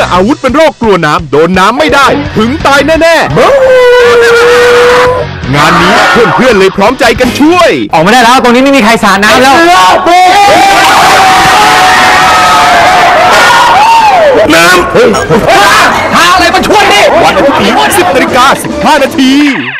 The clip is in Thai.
อาวุธเป็นโรคกลัวน้ำโดนน้ำไม่ได้ถึงตายแน่ๆงานนี้เพื่อนๆเลยพร้อมใจกันช่วยออกมาได้แล้วตรงนี้ไม่มีใครสาดน้ำแล้วน้ำหาอะไรมาช่วยดิวันอาทิตย์นี้ 10:15 น